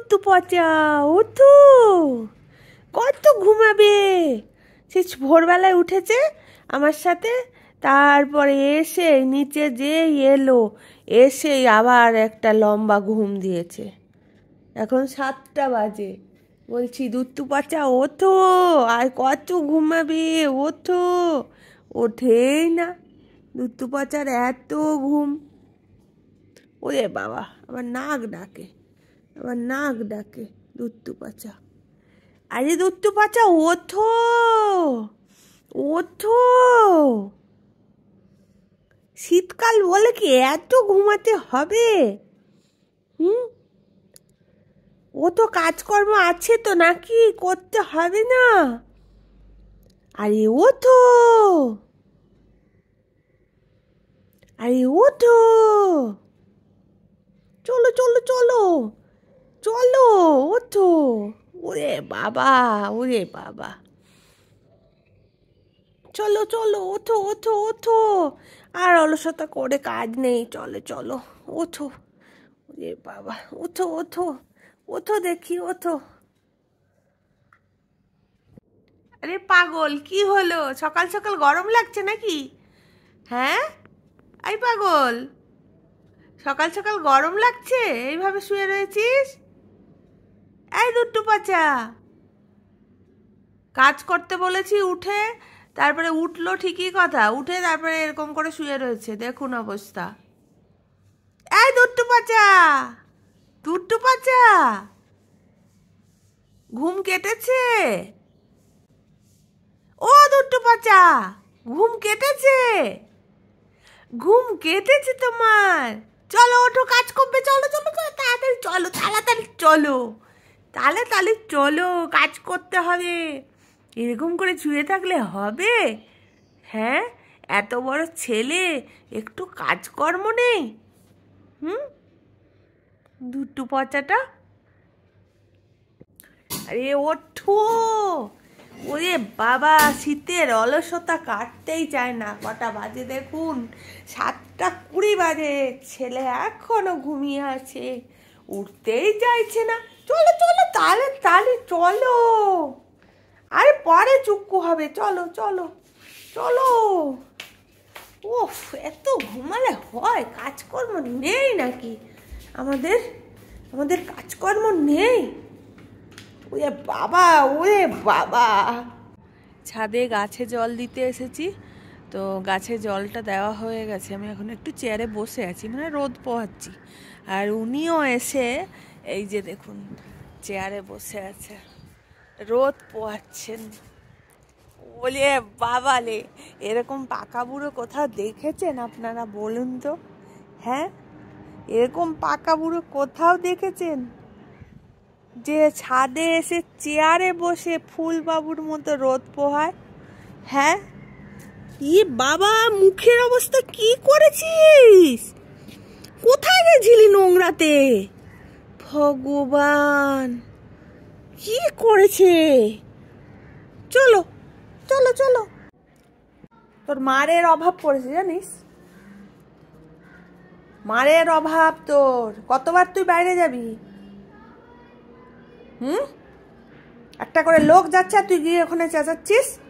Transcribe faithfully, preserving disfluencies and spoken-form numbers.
দুত্তু পচা, ওঠো। কত ঘুমাবে? সে ভোরবেলায় উঠেছে আমার সাথে, তারপরে এসে নিচে যে এলো, এসে আবার একটা লম্বা ঘুম দিয়েছে। এখন সাতটা বাজে। বলছি দুত্তু পচা ওঠো, আর কত ঘুমাবে, ওঠো। ওঠেই না। দুত্তু পচার এত ঘুম। ওরে বাবা, আবার নাক ডাকে, আবার নাক ডাকে দুত্তু পচা। আরে দুত্তু পচা ওঠো, ওঠো। শীতকাল বলে কি এত ঘুমাতে হবে? হুম, ও তো কাজকর্ম আছে তো নাকি, করতে হবে না? আরে ওঠো, আরে ওঠো। চলো চলো চলো চলো, ওঠো। ওরে বাবা, ওরে বাবা। চলো চলো, ওঠো ওঠো ওঠো। আর অলসতা করে কাজ নেই, চলো চলো ওঠো। ওরে বাবা, ওঠো ওঠো ওঠো দেখি, ওঠো। আরে পাগল, কি হলো? সকাল সকাল গরম লাগছে নাকি? হ্যাঁ, আই পাগল, সকাল সকাল গরম লাগছে এইভাবে শুয়ে রয়েছিস? এই দুট্টু পচা, কাজ করতে বলেছি উঠে, তারপরে উঠলো ঠিকই কথা, উঠে তারপরে এরকম করে শুয়ে রয়েছে, দেখুন অবস্থা। এই দুট্টু পচা, দুট্টু পচা, ঘুম কেটেছে? ও দুট্টু পচা, ঘুম কেটেছে? ঘুম কেটেছে তোমার? চলো ওঠো, কাজ করবে, চলো চলো চলো, তাড়াতাড়ি চলো, তাড়াতাড়ি চলো, তাড়াতাড়ি চলো, কাজ করতে হবে। এরকম করে শুয়ে থাকলে হবে? হ্যাঁ, এত বড় ছেলে, একটু কাজকর্ম নেই? হুম, দুট্টু পচাটা। আরে ওঠো। ওরে বাবা, শীতের অলসতা কাটতেই চায় না। কটা বাজে দেখুন, সাতটা কুড়ি বাজে, ছেলে এখনো ঘুমিয়ে আছে, উঠতেই চাইছে না। চলো চলো, তাহলে তাহলে চলো, আরে পরে চুক্কু হবে, চলো চলো চলো। ওফ, এত ঘুমালে হয়? কাজকর্ম নেই নাকি আমাদের? আমাদের কাজকর্ম নেই? ওরে বাবা, ওরে বাবা। ছাদে গাছে জল দিতে এসেছি, তো গাছে জলটা দেওয়া হয়ে গেছে। আমি এখন একটু চেয়ারে বসে আছি, মানে রোদ পোহাচ্ছি। আর উনিও এসে এই যে দেখুন চেয়ারে বসে আছে, রোদ পোহাচ্ছেন। বলি বাবালে, এরকম পাকা বুড়ো কোথাও দেখেছেন আপনারা বলুন তো? হ্যাঁ, এরকম পাকা বুড়ো কোথাও দেখেছেন যে ছাদে এসে চেয়ারে বসে ফুলবাবুর মতো রোদ পোহায়? হ্যাঁ, ই বাবা, মুখের অবস্থা কি করেছিস? কোথায় গেছিলি নোংরাতে? ভগবান, কি করেছে? চলো চলো চলো। তোর মারের অভাব পড়েছে জানিস, মারের অভাব তোর। কতবার তুই বাইরে যাবি? হুম, একটা করে লোক যাচ্ছে আর তুই গিয়ে ওখানে চেঁচাচ্ছিস।